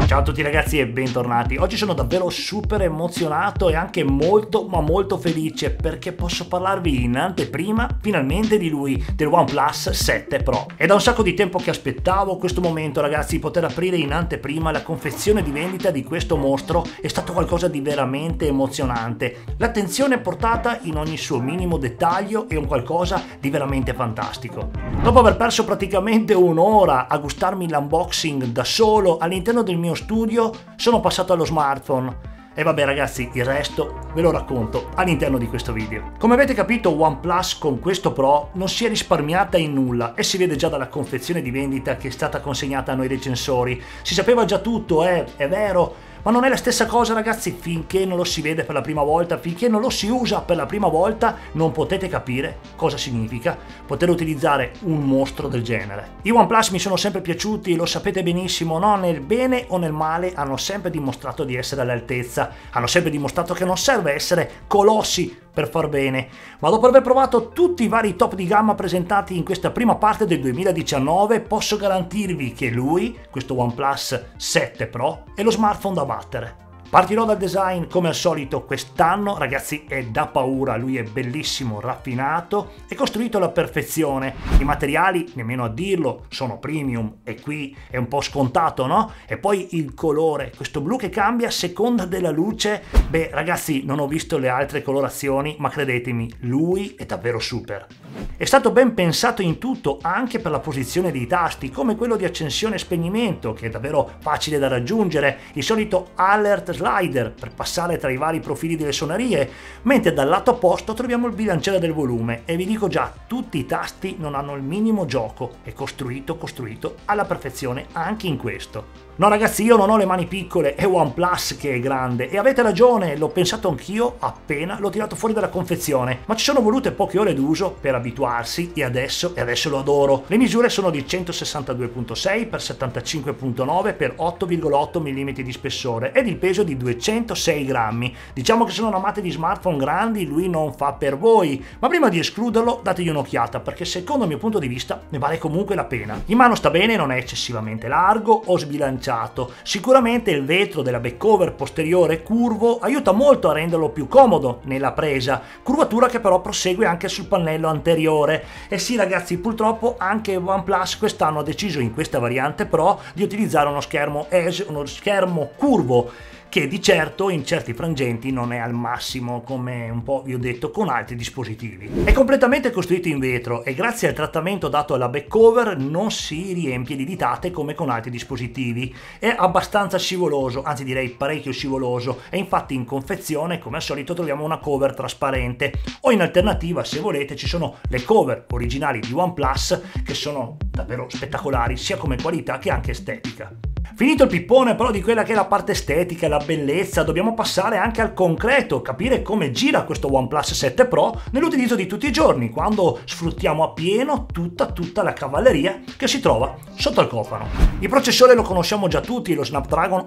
Ciao a tutti ragazzi e bentornati. Oggi sono davvero super emozionato e anche molto felice perché posso parlarvi in anteprima finalmente di lui, del OnePlus 7 Pro. È da un sacco di tempo che aspettavo questo momento ragazzi, poter aprire in anteprima la confezione di vendita di questo mostro è stato qualcosa di veramente emozionante. L'attenzione portata in ogni suo minimo dettaglio è un qualcosa di veramente fantastico. Dopo aver perso praticamente un'ora a gustarmi l'unboxing da solo all'interno del mio studio, sono passato allo smartphone. E vabbè ragazzi, il resto ve lo racconto all'interno di questo video. Come avete capito, OnePlus con questo Pro non si è risparmiata in nulla e si vede già dalla confezione di vendita che è stata consegnata a noi recensori. Si sapeva già tutto, è vero, ma non è la stessa cosa ragazzi finché non lo si vede per la prima volta, finché non lo si usa per la prima volta, non potete capire cosa significa poter utilizzare un mostro del genere. I OnePlus mi sono sempre piaciuti, lo sapete benissimo, no? Nel bene o nel male hanno sempre dimostrato di essere all'altezza, hanno sempre dimostrato che non serve essere colossi per far bene, ma dopo aver provato tutti i vari top di gamma presentati in questa prima parte del 2019 posso garantirvi che lui, questo OnePlus 7 Pro, è lo smartphone da battere. Partirò dal design come al solito. Quest'anno ragazzi è da paura, lui è bellissimo, raffinato e costruito alla perfezione. I materiali, nemmeno a dirlo, sono premium e qui è un po' scontato, no? E poi il colore, questo blu che cambia a seconda della luce. Beh ragazzi, non ho visto le altre colorazioni, ma credetemi, lui è davvero super. È stato ben pensato in tutto, anche per la posizione dei tasti, come quello di accensione e spegnimento, che è davvero facile da raggiungere, il solito alert slider per passare tra i vari profili delle suonerie, mentre dal lato opposto troviamo il bilanciere del volume e vi dico già, tutti i tasti non hanno il minimo gioco, è costruito alla perfezione anche in questo. No ragazzi, io non ho le mani piccole, è OnePlus che è grande e avete ragione, l'ho pensato anch'io appena l'ho tirato fuori dalla confezione, ma ci sono volute poche ore d'uso per abituarsi e adesso lo adoro. Le misure sono di 162.6 x 75.9 x 8,8 mm di spessore ed il peso di 206 grammi. Diciamo che se non amate di smartphone grandi lui non fa per voi, ma prima di escluderlo dategli un'occhiata perché secondo il mio punto di vista ne vale comunque la pena. In mano sta bene, non è eccessivamente largo o sbilanciato. Sicuramente il vetro della back cover posteriore curvo aiuta molto a renderlo più comodo nella presa, curvatura che però prosegue anche sul pannello anteriore. E sì ragazzi, purtroppo anche OnePlus quest'anno ha deciso in questa variante Pro di utilizzare uno schermo EDGE, uno schermo curvo, che di certo in certi frangenti non è al massimo, come un po' vi ho detto con altri dispositivi. È completamente costruito in vetro e grazie al trattamento dato alla back cover non si riempie di ditate come con altri dispositivi. È abbastanza scivoloso, anzi direi parecchio scivoloso, e infatti in confezione come al solito troviamo una cover trasparente, o in alternativa se volete ci sono le cover originali di OnePlus che sono davvero spettacolari sia come qualità che anche estetica. Finito il pippone però di quella che è la parte estetica e la bellezza, dobbiamo passare anche al concreto, capire come gira questo OnePlus 7 Pro nell'utilizzo di tutti i giorni, quando sfruttiamo appieno tutta la cavalleria che si trova sotto al cofano. Il processore lo conosciamo già tutti, lo Snapdragon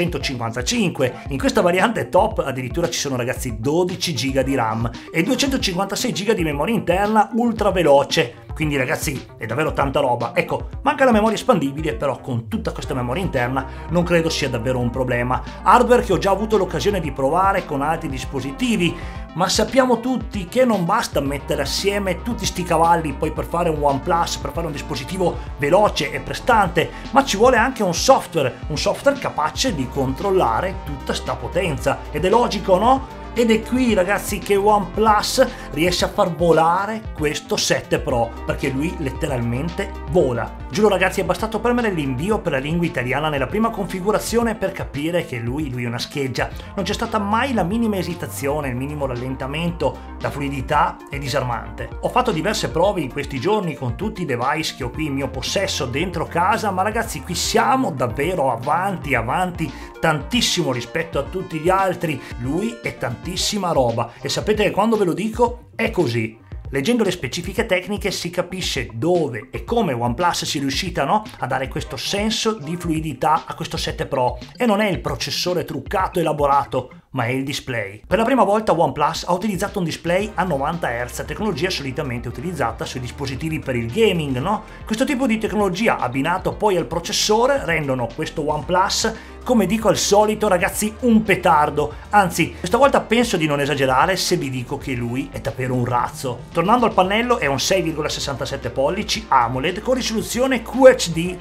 855, in questa variante top addirittura ci sono ragazzi 12 GB di RAM e 256 GB di memoria interna ultra veloce. Quindi ragazzi è davvero tanta roba. Ecco, manca la memoria espandibile, però con tutta questa memoria interna non credo sia davvero un problema. Hardware che ho già avuto l'occasione di provare con altri dispositivi, ma sappiamo tutti che non basta mettere assieme tutti sti cavalli poi per fare un OnePlus, per fare un dispositivo veloce e prestante, ma ci vuole anche un software capace di controllare tutta sta potenza. Ed è logico, no? Ed è qui ragazzi che OnePlus riesce a far volare questo 7 Pro, perché lui letteralmente vola. Giuro ragazzi, è bastato premere l'invio per la lingua italiana nella prima configurazione per capire che lui è una scheggia. Non c'è stata mai la minima esitazione, il minimo rallentamento, la fluidità è disarmante. Ho fatto diverse prove in questi giorni con tutti i device che ho qui in mio possesso dentro casa, ma ragazzi qui siamo davvero avanti tantissimo rispetto a tutti gli altri. Lui è tantissima roba e sapete che quando ve lo dico è così. Leggendo le specifiche tecniche si capisce dove e come OnePlus sia riuscita, no, a dare questo senso di fluidità a questo 7 Pro, e non è il processore truccato e elaborato, ma è il display. Per la prima volta OnePlus ha utilizzato un display a 90 Hz, tecnologia solitamente utilizzata sui dispositivi per il gaming, no? Questo tipo di tecnologia abbinato poi al processore rendono questo OnePlus, come dico al solito ragazzi, un petardo. Anzi, questa volta penso di non esagerare se vi dico che lui è davvero un razzo. Tornando al pannello, è un 6,67 pollici AMOLED con risoluzione QHD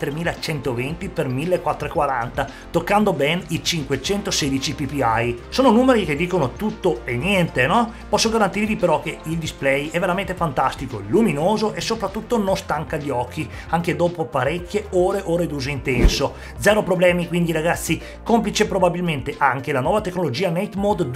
3120x1440, toccando ben i 516 ppi. Sono numeri che dicono tutto e niente, no? Posso garantirvi però che il display è veramente fantastico, luminoso e soprattutto non stanca gli occhi, anche dopo parecchie ore d'uso intenso. Zero problemi quindi ragazzi, complice probabilmente anche la nuova tecnologia Night Mode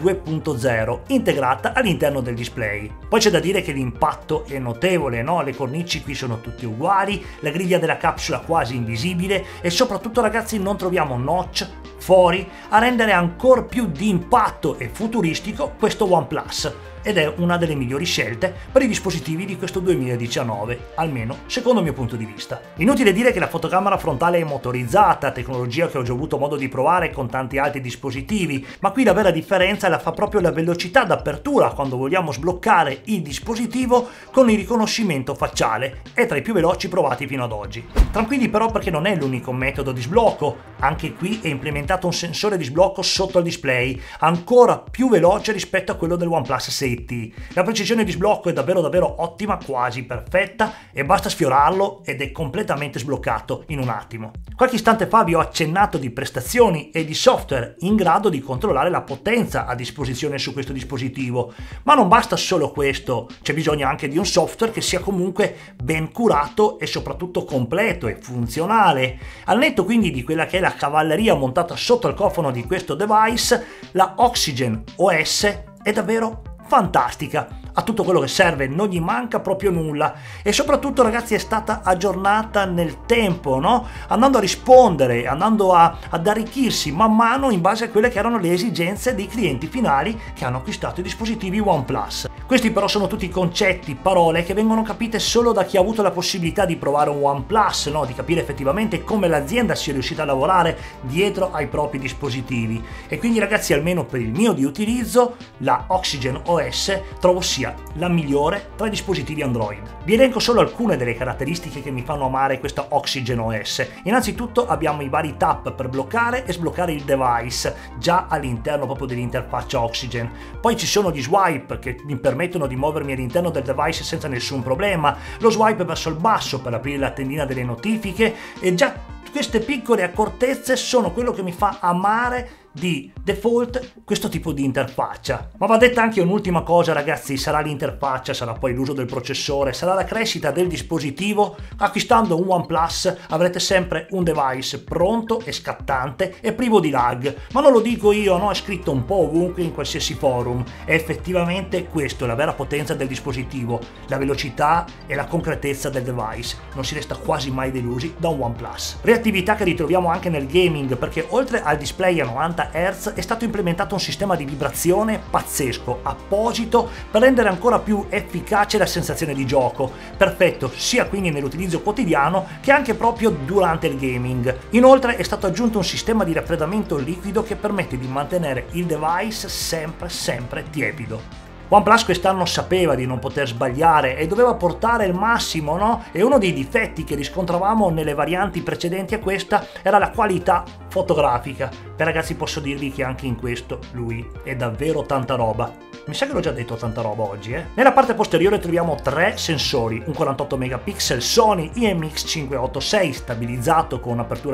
2.0 integrata all'interno del display. Poi c'è da dire che l'impatto è notevole, no? Le cornici qui sono tutte uguali, la griglia della capsula quasi invisibile e soprattutto ragazzi non troviamo notch, fori, a rendere ancora più di impatto e futuristico questo OnePlus. Ed è una delle migliori scelte per i dispositivi di questo 2019, almeno secondo il mio punto di vista. Inutile dire che la fotocamera frontale è motorizzata, tecnologia che ho già avuto modo di provare con tanti altri dispositivi, ma qui la vera differenza la fa proprio la velocità d'apertura quando vogliamo sbloccare il dispositivo con il riconoscimento facciale, è tra i più veloci provati fino ad oggi. Tranquilli però perché non è l'unico metodo di sblocco, anche qui è implementato un sensore di sblocco sotto il display, ancora più veloce rispetto a quello del OnePlus 6T. La precisione di sblocco è davvero ottima, quasi perfetta, e basta sfiorarlo ed è completamente sbloccato in un attimo. Qualche istante fa vi ho accennato di prestazioni e di software in grado di controllare la potenza a disposizione su questo dispositivo, ma non basta solo questo, c'è bisogno anche di un software che sia comunque ben curato e soprattutto completo e funzionale. Al netto quindi di quella che è la cavalleria montata sotto il cofano di questo device, la Oxygen OS è davvero fantastica, ha tutto quello che serve, non gli manca proprio nulla e soprattutto ragazzi è stata aggiornata nel tempo, no? Andando a rispondere, andando ad arricchirsi man mano in base a quelle che erano le esigenze dei clienti finali che hanno acquistato i dispositivi OnePlus. Questi però sono tutti concetti, parole che vengono capite solo da chi ha avuto la possibilità di provare un OnePlus, no? Di capire effettivamente come l'azienda sia riuscita a lavorare dietro ai propri dispositivi. E quindi ragazzi, almeno per il mio di utilizzo, la Oxygen OS trovo sia la migliore tra i dispositivi Android. Vi elenco solo alcune delle caratteristiche che mi fanno amare questa Oxygen OS. Innanzitutto abbiamo i vari tap per bloccare e sbloccare il device già all'interno proprio dell'interfaccia Oxygen. Poi ci sono gli swipe che mi permettono di muovermi all'interno del device senza nessun problema, lo swipe verso il basso per aprire la tendina delle notifiche e già queste piccole accortezze sono quello che mi fa amare di default questo tipo di interfaccia. Ma va detta anche un'ultima cosa ragazzi, sarà l'interfaccia, sarà poi l'uso del processore, sarà la crescita del dispositivo. Acquistando un OnePlus avrete sempre un device pronto e scattante e privo di lag, ma non lo dico io, no? È scritto un po' ovunque in qualsiasi forum e effettivamente questo è la vera potenza del dispositivo, la velocità e la concretezza del device. Non si resta quasi mai delusi da un OnePlus. Reattività che ritroviamo anche nel gaming, perché oltre al display a 90 Hz è stato implementato un sistema di vibrazione pazzesco, apposito per rendere ancora più efficace la sensazione di gioco, perfetto sia quindi nell'utilizzo quotidiano che anche proprio durante il gaming. Inoltre è stato aggiunto un sistema di raffreddamento liquido che permette di mantenere il device sempre tiepido. OnePlus quest'anno sapeva di non poter sbagliare e doveva portare il massimo, no? E uno dei difetti che riscontravamo nelle varianti precedenti a questa era la qualità fotografica. Beh ragazzi, posso dirvi che anche in questo lui è davvero tanta roba. Mi sa che l'ho già detto tanta roba oggi, eh? Nella parte posteriore troviamo tre sensori, un 48 megapixel Sony IMX586 stabilizzato con apertura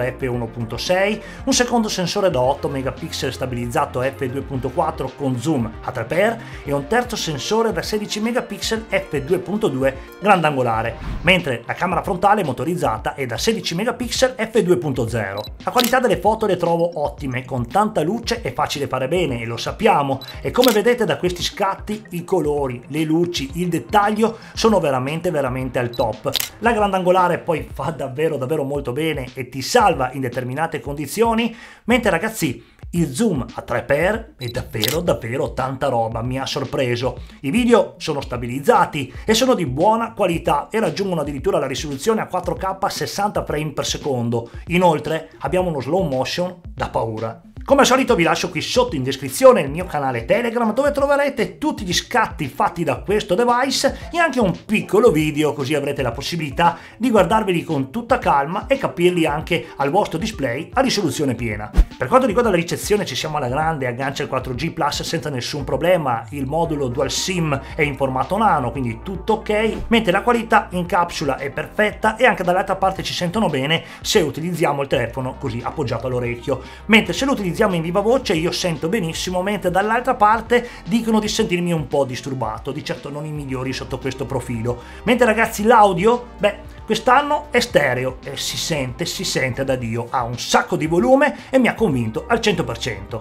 f1.6, un secondo sensore da 8 megapixel stabilizzato f2.4 con zoom a 3x e un terzo sensore da 16 megapixel f2.2 grandangolare, mentre la camera frontale motorizzata è da 16 megapixel f2.0. La qualità delle foto le trovo ottime, con tanta luce è facile fare bene e lo sappiamo, e come vedete da questi scatti i colori, le luci, il dettaglio sono veramente al top. La grandangolare poi fa davvero molto bene e ti salva in determinate condizioni, mentre ragazzi il zoom a 3x è davvero tanta roba, mi ha sorpreso. I video sono stabilizzati e sono di buona qualità e raggiungono addirittura la risoluzione a 4K a 60 frame per secondo. Inoltre abbiamo uno slow motion da paura. Come al solito vi lascio qui sotto in descrizione il mio canale Telegram dove troverete tutti gli scatti fatti da questo device e anche un piccolo video, così avrete la possibilità di guardarveli con tutta calma e capirli anche al vostro display a risoluzione piena. Per quanto riguarda la ricezione ci siamo alla grande, aggancia il 4G Plus senza nessun problema, il modulo Dual SIM è in formato nano, quindi tutto ok, mentre la qualità in capsula è perfetta e anche dall'altra parte ci sentono bene se utilizziamo il telefono così appoggiato all'orecchio, mentre se lo utilizziamo in viva voce io sento benissimo, mentre dall'altra parte dicono di sentirmi un po' disturbato, di certo non i migliori sotto questo profilo. Mentre ragazzi l'audio, quest'anno è stereo e si sente da Dio, ha un sacco di volume e mi ha convinto al 100%.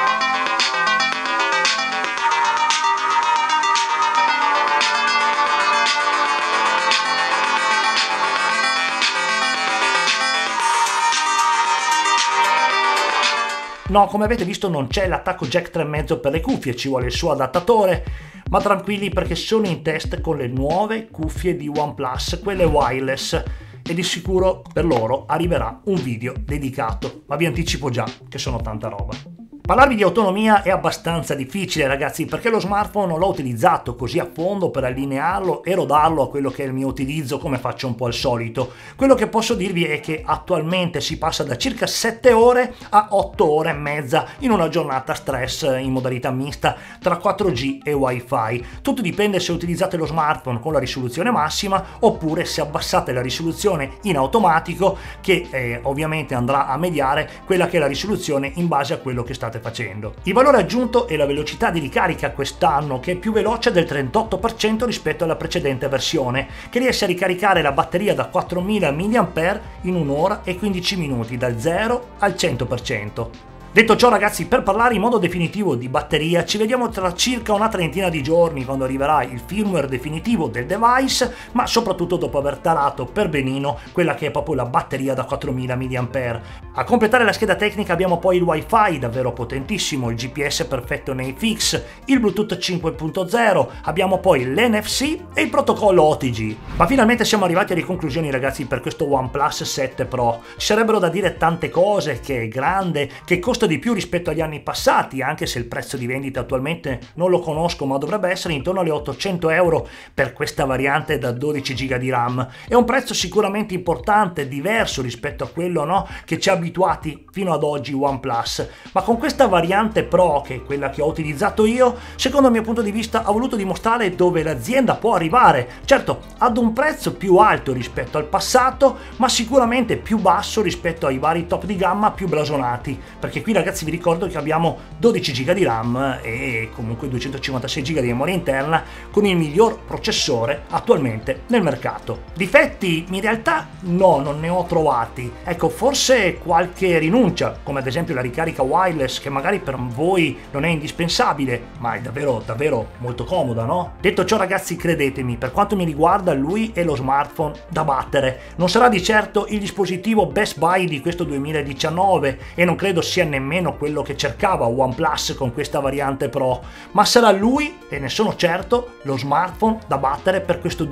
No, come avete visto non c'è l'attacco jack 3,5 per le cuffie, ci vuole il suo adattatore, ma tranquilli perché sono in test con le nuove cuffie di OnePlus, quelle wireless, e di sicuro per loro arriverà un video dedicato, ma vi anticipo già che sono tanta roba. Parlarvi di autonomia è abbastanza difficile ragazzi perché lo smartphone non l'ho utilizzato così a fondo per allinearlo e rodarlo a quello che è il mio utilizzo come faccio un po' al solito. Quello che posso dirvi è che attualmente si passa da circa 7 ore a 8 ore e mezza in una giornata stress in modalità mista tra 4G e Wi-Fi. Tutto dipende se utilizzate lo smartphone con la risoluzione massima oppure se abbassate la risoluzione in automatico che ovviamente andrà a mediare quella che è la risoluzione in base a quello che state facendo. Il valore aggiunto è la velocità di ricarica quest'anno che è più veloce del 38% rispetto alla precedente versione, che riesce a ricaricare la batteria da 4000 mAh in 1 ora e 15 minuti dal 0 al 100%. Detto ciò ragazzi, per parlare in modo definitivo di batteria ci vediamo tra circa una trentina di giorni quando arriverà il firmware definitivo del device, ma soprattutto dopo aver tarato per benino quella che è proprio la batteria da 4000 mAh. A completare la scheda tecnica abbiamo poi il Wi-Fi davvero potentissimo, il GPS perfetto nei fix, il Bluetooth 5.0, abbiamo poi l'NFC e il protocollo OTG. Ma finalmente siamo arrivati alle conclusioni ragazzi per questo OnePlus 7 Pro. Ci sarebbero da dire tante cose, che è grande, che costa di più rispetto agli anni passati, anche se il prezzo di vendita attualmente non lo conosco, ma dovrebbe essere intorno alle 800 euro per questa variante da 12 GB di RAM. È un prezzo sicuramente importante, diverso rispetto a quello che ci ha abituati fino ad oggi OnePlus, ma con questa variante Pro, che è quella che ho utilizzato io, secondo il mio punto di vista ha voluto dimostrare dove l'azienda può arrivare, certo ad un prezzo più alto rispetto al passato, ma sicuramente più basso rispetto ai vari top di gamma più blasonati, perché qui ragazzi vi ricordo che abbiamo 12 GB di RAM e comunque 256 GB di memoria interna con il miglior processore attualmente nel mercato. Difetti in realtà no, non ne ho trovati. Ecco, forse qualche rinuncia, come ad esempio la ricarica wireless che magari per voi non è indispensabile, ma è davvero molto comoda, no? Detto ciò ragazzi, credetemi, per quanto mi riguarda lui è lo smartphone da battere. Non sarà di certo il dispositivo best buy di questo 2019 e non credo sia nemmeno quello che cercava OnePlus con questa variante Pro, ma sarà lui, e ne sono certo, lo smartphone da battere per questo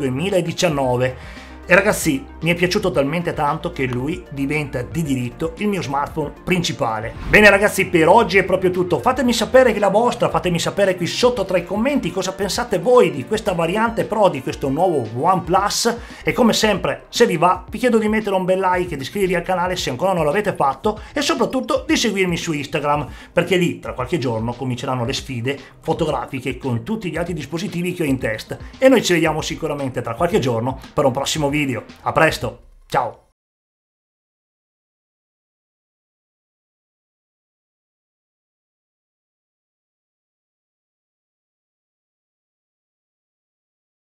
2019. E ragazzi, mi è piaciuto talmente tanto che lui diventa di diritto il mio smartphone principale. Bene ragazzi, per oggi è proprio tutto. Fatemi sapere la vostra, fatemi sapere qui sotto tra i commenti cosa pensate voi di questa variante Pro, di questo nuovo OnePlus, e come sempre, se vi va, vi chiedo di mettere un bel like e di iscrivervi al canale se ancora non l'avete fatto, e soprattutto di seguirmi su Instagram, perché lì tra qualche giorno cominceranno le sfide fotografiche con tutti gli altri dispositivi che ho in test, e noi ci vediamo sicuramente tra qualche giorno per un prossimo video. A presto, ciao!